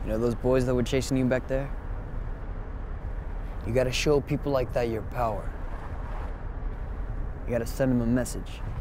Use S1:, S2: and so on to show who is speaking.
S1: You know those boys that were chasing you back there? You gotta show people like that your power. You gotta send them a message.